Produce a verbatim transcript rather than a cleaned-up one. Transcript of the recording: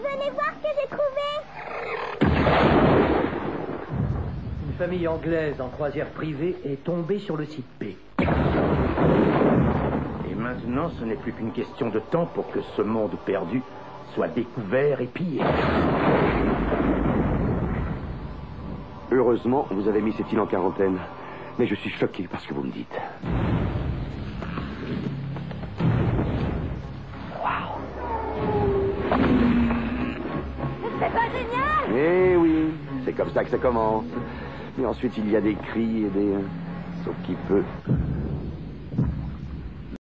Venez voir ce que j'ai trouvé. Une famille anglaise en croisière privée est tombée sur le site P. Et maintenant, ce n'est plus qu'une question de temps pour que ce monde perdu soit découvert et pillé. Heureusement, vous avez mis cette île en quarantaine. Mais je suis choqué par ce que vous me dites. Waouh! C'est pas génial! Eh oui, c'est comme ça que ça commence. Mais ensuite, il y a des cris et des... Sauf qui peut...